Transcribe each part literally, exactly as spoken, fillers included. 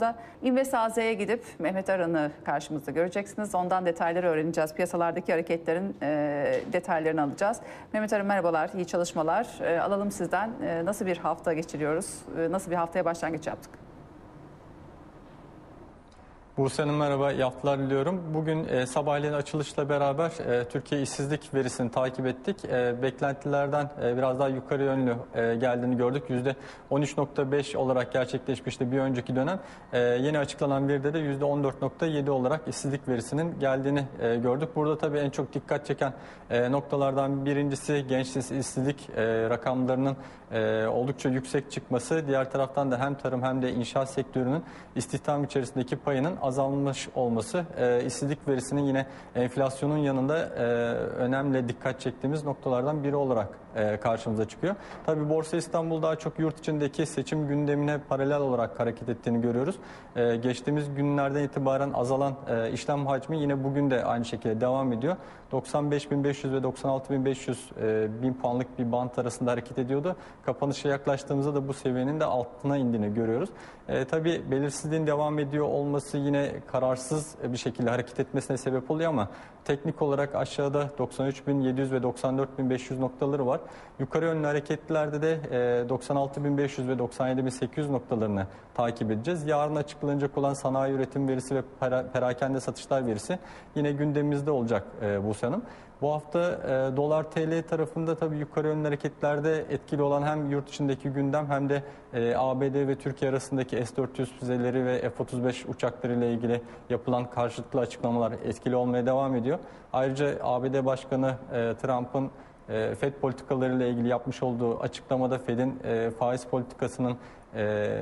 da Invest A Z'ye gidip Mehmet Aran'ı karşımızda göreceksiniz. Ondan detayları öğreneceğiz. Piyasalardaki hareketlerin e, detaylarını alacağız. Mehmet Aran merhabalar, iyi çalışmalar. E, alalım sizden e, nasıl bir hafta geçiriyoruz? E, nasıl bir haftaya başlangıç yaptık? Buse Hanım merhaba, iyi haftalar diliyorum. Bugün e, sabahleyin açılışla beraber e, Türkiye işsizlik verisini takip ettik. E, beklentilerden e, biraz daha yukarı yönlü e, geldiğini gördük. yüzde on üç nokta beş olarak gerçekleşmişti bir önceki dönem. E, yeni açıklanan veride de yüzde on dört nokta yedi olarak işsizlik verisinin geldiğini e, gördük. Burada tabii en çok dikkat çeken e, noktalardan birincisi genç işsizlik e, rakamlarının e, oldukça yüksek çıkması. Diğer taraftan da hem tarım hem de inşaat sektörünün istihdam içerisindeki payının azalmış olması, e, işsizlik verisinin yine enflasyonun yanında e, önemli dikkat çektiğimiz noktalardan biri olarak e, karşımıza çıkıyor. Tabii Borsa İstanbul daha çok yurt içindeki seçim gündemine paralel olarak hareket ettiğini görüyoruz. E, geçtiğimiz günlerden itibaren azalan e, işlem hacmi yine bugün de aynı şekilde devam ediyor. doksan beş bin beş yüz ve doksan altı bin beş yüz e, bin puanlık bir bant arasında hareket ediyordu. Kapanışa yaklaştığımızda da bu seviyenin de altına indiğini görüyoruz. E, tabii belirsizliğin devam ediyor olması yine kararsız bir şekilde hareket etmesine sebep oluyor ama teknik olarak aşağıda doksan üç bin yedi yüz ve doksan dört bin beş yüz noktaları var. Yukarı yönlü hareketlerde de e, doksan altı bin beş yüz ve doksan yedi bin sekiz yüz noktalarını takip edeceğiz. Yarın açıklanacak olan sanayi üretim verisi ve pera, perakende satışlar verisi yine gündemimizde olacak e, Buse Hanım. Bu hafta e, dolar T L tarafında tabii yukarı yönlü hareketlerde etkili olan hem yurt içindeki gündem hem de e, A B D ve Türkiye arasındaki S dört yüz füzeleri ve F otuz beş uçakları ile ilgili yapılan karşılıklı açıklamalar etkili olmaya devam ediyor. Ayrıca A B D Başkanı e, Trump'ın e, Fed politikaları ile ilgili yapmış olduğu açıklamada Fed'in e, faiz politikasının e,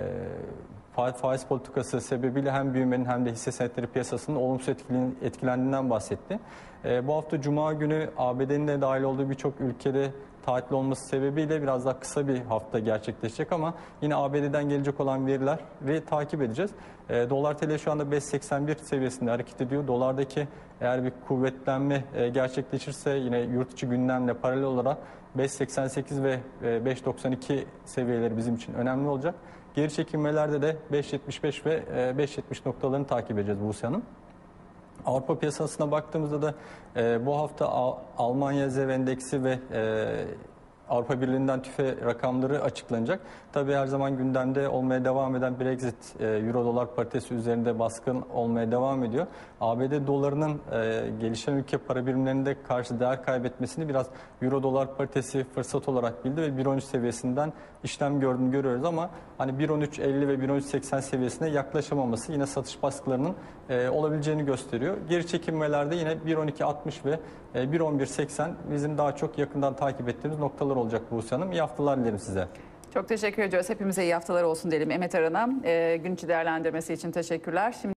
faiz politikası sebebiyle hem büyümenin hem de hisse senetleri piyasasının olumsuz etkilendiğinden bahsetti. E, bu hafta Cuma günü A B D'nin de dahil olduğu birçok ülkede tatil olması sebebiyle biraz daha kısa bir hafta gerçekleşecek ama yine A B D'den gelecek olan verileri takip edeceğiz. E, Dolar T L şu anda beş seksen bir seviyesinde hareket ediyor. Dolardaki eğer bir kuvvetlenme e, gerçekleşirse yine yurt içi gündemle paralel olarak beş seksen sekiz ve e, beş doksan iki seviyeleri bizim için önemli olacak. Geri çekilmelerde de beş yetmiş beş ve e, beş yetmiş noktalarını takip edeceğiz Buse Hanım. Avrupa piyasasına baktığımızda da e, bu hafta Al Almanya ZEV endeksi ve e, Avrupa Birliği'nden tüfe rakamları açıklanacak. Tabii her zaman gündemde olmaya devam eden Brexit, e, Euro dolar paritesi üzerinde baskın olmaya devam ediyor. A B D dolarının e, gelişen ülke para birimlerinde karşı değer kaybetmesini biraz Euro dolar paritesi fırsat olarak bildi ve bir on üç seviyesinden işlem gördüğünü görüyoruz ama hani bir on üç elli ve bir on üç seksen seviyesine yaklaşamaması yine satış baskılarının e, olabileceğini gösteriyor. Geri çekilmelerde yine bir on iki altmış ve e, bir on bir seksen bizim daha çok yakından takip ettiğimiz noktalar olacak Buse Hanım. İyi haftalar dilerim size. Çok teşekkür ediyoruz. Hepimize iyi haftalar olsun diyelim Mehmet Aran'a. E, gün içi değerlendirmesi için teşekkürler. Şimdi